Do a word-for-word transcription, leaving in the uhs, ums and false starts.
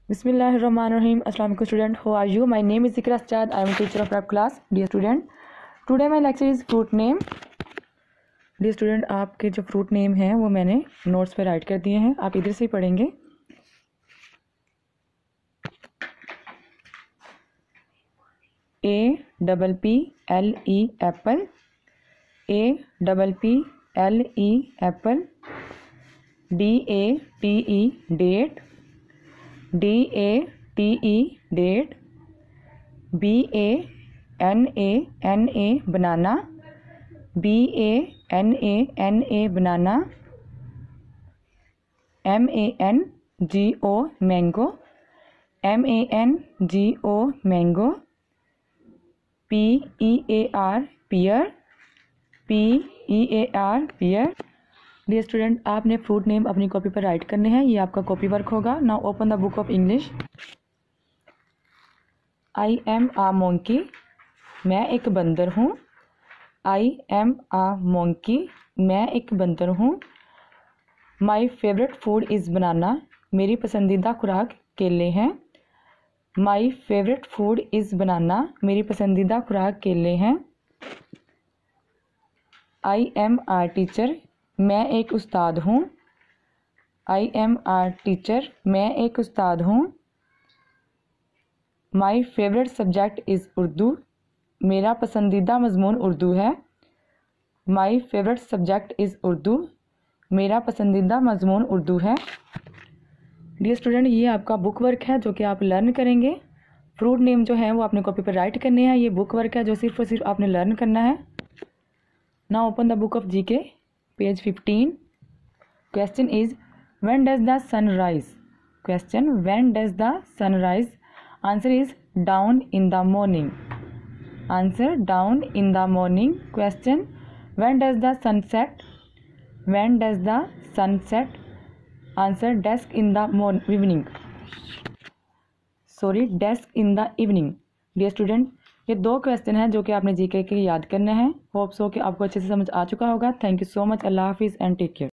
Bismillahirrahmanirrahim. Assalamu alaikum student. How are you? My name is Zikra Sajjad. I am a teacher of prep class. Dear student, today my lecture is fruit name. Dear student, आपके जो fruit name हैं वो मैंने notes पे right कर दिए हैं. आप इधर से ही पढ़ेंगे. A double P L E apple. A double P L E apple. D A T E date. D A T E date. B A N A N A banana. B A N A N A banana. M A N G O mango. M A N G O mango. P E A R pear. P E A R pear. Dear student, आपने fruit name अपनी copy पर write करने हैं. ये आपका copy work होगा. Now open the book of English. I am a monkey. मैं एक बंदर हूँ. I am a monkey. मैं एक बंदर हूँ. My favourite food is banana. मेरी पसंदीदा खुराक केले हैं. My favourite food is banana. मेरी पसंदीदा खुराक केले हैं. I am a teacher. मैं एक उस्ताद हूँ. I am are teacher. मैं एक उस्ताद हूँ. My favourite subject is Urdu. मेरा पसंदीदा मज़मून उर्दू है. My favourite subject is Urdu. मेरा पसंदीदा मज़मून उर्दू है. डियर स्टूडेंट, ये आपका बुक वर्क है जो कि आप लर्न करेंगे. फ्रूट नेम जो है वो अपने कॉपी पर राइट करने हैं. ये बुक वर्क है जो सिर्फ और सिर्फ आपने लर्न करना है. Now open the book of G K. Page fifteen. Question is, when does the sun rise? Question, when does the sun rise? Answer is down in the morning. Answer, down in the morning. Question, when does the sun set? When does the sun set? Answer, dusk in the morning, evening. Sorry, dusk in the evening. Dear student, ये दो question हैं जो कि आपने GK के लिए याद करने हैं. होप सो कि आपको अच्छे से समझ आ चुका होगा. Thank you so much. अल्लाह हाफिज़ एंड टेक केयर.